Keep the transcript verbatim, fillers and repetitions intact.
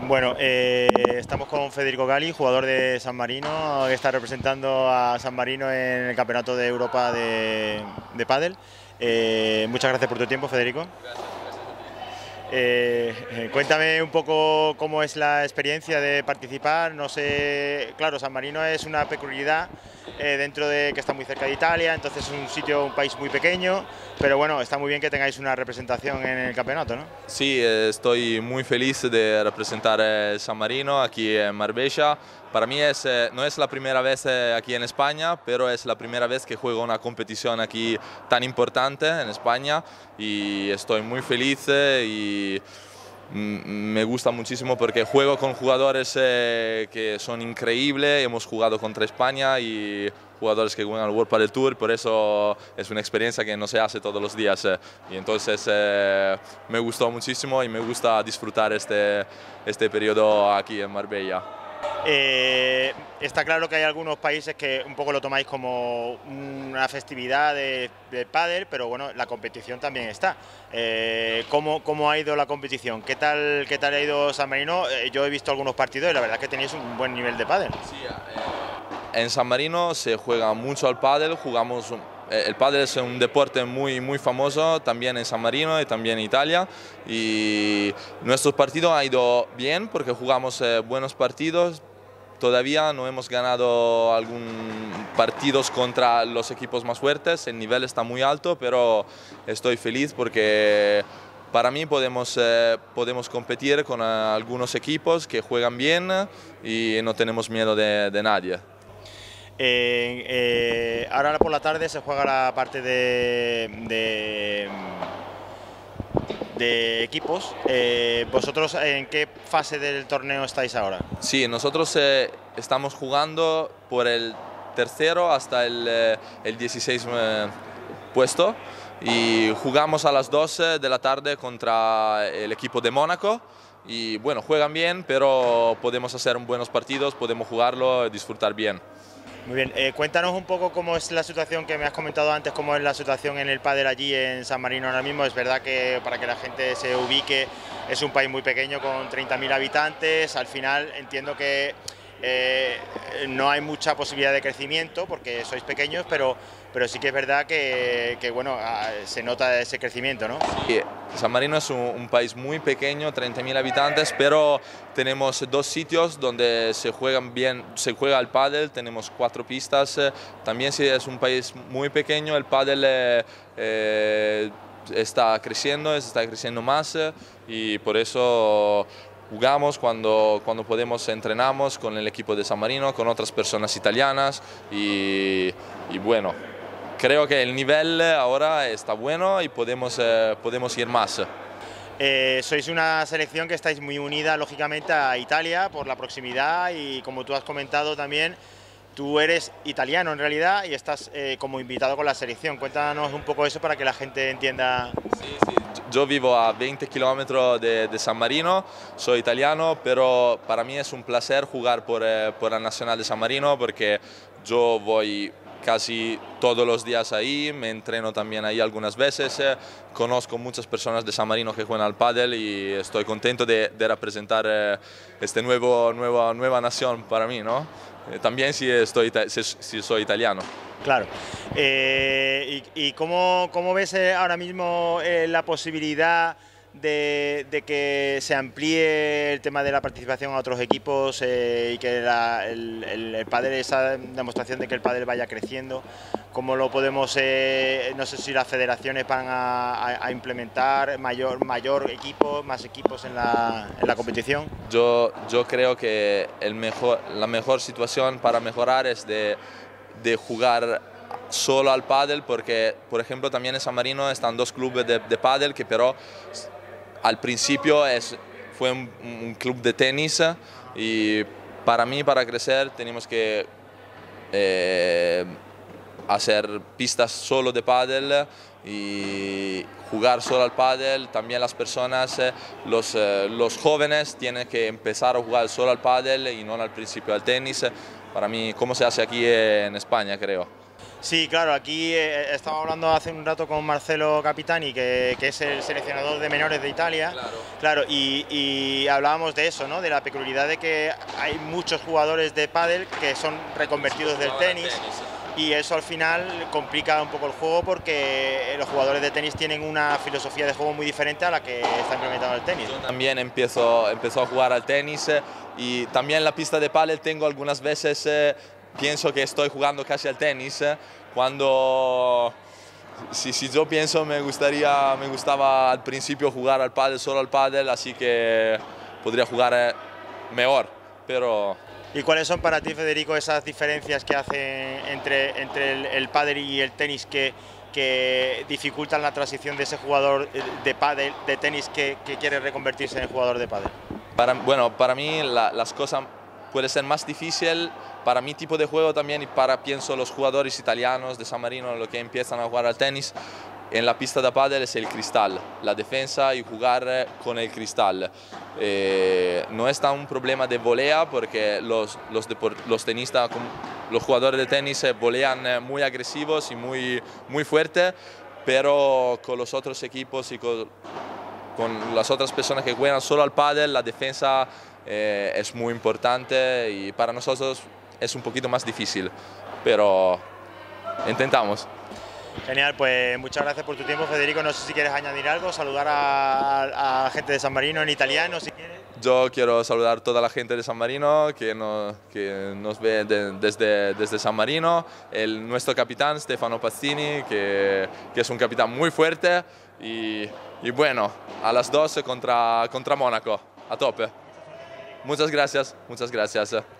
Bueno, eh, estamos con Federico Gali, jugador de San Marino, que está representando a San Marino en el Campeonato de Europa de, de Pádel. Eh, muchas gracias por tu tiempo, Federico. Eh, cuéntame un poco cómo es la experiencia de participar. No sé, claro, San Marino es una peculiaridad eh, dentro de que está muy cerca de Italia, entonces es un sitio, un país muy pequeño, pero bueno, está muy bien que tengáis una representación en el campeonato, ¿no? Sí, eh, estoy muy feliz de representar eh, San Marino aquí en Marbella. Para mí es, eh, no es la primera vez eh, aquí en España, pero es la primera vez que juego una competición aquí tan importante en España y estoy muy feliz eh, y me gusta muchísimo porque juego con jugadores eh, que son increíbles. Hemos jugado contra España y jugadores que juegan al World Padel Tour, por eso es una experiencia que no se hace todos los días. Eh. Y entonces eh, me gustó muchísimo y me gusta disfrutar este, este periodo aquí en Marbella. Eh, está claro que hay algunos países que un poco lo tomáis como una festividad de, de pádel, pero bueno, la competición también está. Eh, ¿cómo, ¿Cómo ha ido la competición? ¿Qué tal, qué tal ha ido San Marino? Eh, yo he visto algunos partidos y la verdad es que tenéis un buen nivel de pádel. Sí, eh, en San Marino se juega mucho al pádel, jugamos... El pádel es un deporte muy, muy famoso también en San Marino y también en Italia, y nuestros partidos han ido bien porque jugamos eh, buenos partidos. Todavía no hemos ganado algún partidos contra los equipos más fuertes, el nivel está muy alto, pero estoy feliz porque para mí podemos, eh, podemos competir con eh, algunos equipos que juegan bien y no tenemos miedo de, de nadie. Eh, eh, ahora por la tarde se juega la parte de, de, de equipos. Eh, ¿Vosotros en qué fase del torneo estáis ahora? Sí, nosotros eh, estamos jugando por el tercero hasta el, eh, el dieciséis eh, puesto y jugamos a las doce de la tarde contra el equipo de Mónaco. Y bueno, juegan bien, pero podemos hacer buenos partidos, podemos jugarlo y disfrutar bien. Muy bien, eh, cuéntanos un poco cómo es la situación que me has comentado antes, cómo es la situación en el pádel allí en San Marino ahora mismo. Es verdad que para que la gente se ubique es un país muy pequeño con treinta mil habitantes. Al final entiendo que eh, no hay mucha posibilidad de crecimiento porque sois pequeños, pero, pero sí que es verdad que, que bueno, se nota ese crecimiento, ¿no? Sí, San Marino es un, un país muy pequeño, treinta mil habitantes, pero tenemos dos sitios donde se juegan bien, se juega al pádel, tenemos cuatro pistas. También si es un país muy pequeño, el pádel eh, eh, está creciendo, está creciendo más y por eso jugamos cuando, cuando podemos, entrenamos con el equipo de San Marino, con otras personas italianas y, y bueno, creo que el nivel ahora está bueno y podemos, eh, podemos ir más. Eh, sois una selección que estáis muy unida lógicamente a Italia por la proximidad y como tú has comentado también, tú eres italiano en realidad y estás eh, como invitado con la selección. Cuéntanos un poco eso para que la gente entienda. Sí, sí. Yo vivo a veinte kilómetros de, de San Marino, soy italiano, pero para mí es un placer jugar por, eh, por la Nacional de San Marino porque yo voy casi todos los días ahí, me entreno también ahí algunas veces, eh, conozco muchas personas de San Marino que juegan al pádel y estoy contento de, de representar eh, esta nuevo, nueva, nueva nación para mí, ¿no? Eh, también si, estoy, si, si soy italiano. Claro. Eh, ¿Y, y cómo, cómo ves ahora mismo eh, la posibilidad de, de que se amplíe el tema de la participación a otros equipos eh, y que la, el, el, el pádel, esa demostración de que el pádel vaya creciendo? ¿Cómo lo podemos, eh, no sé si las federaciones van a, a, a implementar mayor, mayor equipo, más equipos en la, en la competición? Yo, yo creo que el mejor, la mejor situación para mejorar es de de jugar solo al pádel, porque por ejemplo también en San Marino están dos clubes de, de pádel que pero al principio es, fue un, un club de tenis y para mí para crecer tenemos que eh, hacer pistas solo de pádel y jugar solo al pádel. También las personas, los, los jóvenes tienen que empezar a jugar solo al pádel y no al principio al tenis. Para mí, como se hace aquí en España, creo. Sí, claro, aquí eh, estaba hablando hace un rato con Marcelo Capitani, que, que es el seleccionador de menores de Italia, Claro. claro, y, y hablábamos de eso, ¿no? De la peculiaridad de que hay muchos jugadores de pádel que son reconvertidos del Ahora tenis, y eso al final complica un poco el juego porque los jugadores de tenis tienen una filosofía de juego muy diferente a la que está implementada en el tenis. Yo también empiezo, empezó a jugar al tenis eh, y también en la pista de pádel tengo algunas veces, eh, pienso que estoy jugando casi al tenis, eh, cuando si, si yo pienso me gustaría, me gustaba al principio jugar al pádel, solo al pádel, así que podría jugar eh, mejor, pero... ¿Y cuáles son para ti, Federico, esas diferencias que hacen entre, entre el, el pádel y el tenis que, que dificultan la transición de ese jugador de pádel, de tenis que, que quiere reconvertirse en jugador de pádel? Para, bueno, para mí la, las cosas pueden ser más difíciles para mi tipo de juego también y para, pienso, los jugadores italianos de San Marino, los que empiezan a jugar al tenis. En la pista de pádel es el cristal, la defensa y jugar con el cristal. Eh, no es tan un problema de volea porque los, los, los tenistas, los jugadores de tenis volean muy agresivos y muy, muy fuertes, pero con los otros equipos y con, con las otras personas que juegan solo al pádel, la defensa eh, es muy importante y para nosotros es un poquito más difícil, pero intentamos. Genial, pues muchas gracias por tu tiempo, Federico. No sé si quieres añadir algo, saludar a, a, a gente de San Marino en italiano, si quieres. Yo quiero saludar a toda la gente de San Marino que nos, que nos ve de, desde, desde San Marino, el, nuestro capitán Stefano Pastini, que, que es un capitán muy fuerte y, y bueno, a las doce contra, contra Mónaco, a tope. Muchas gracias, muchas gracias.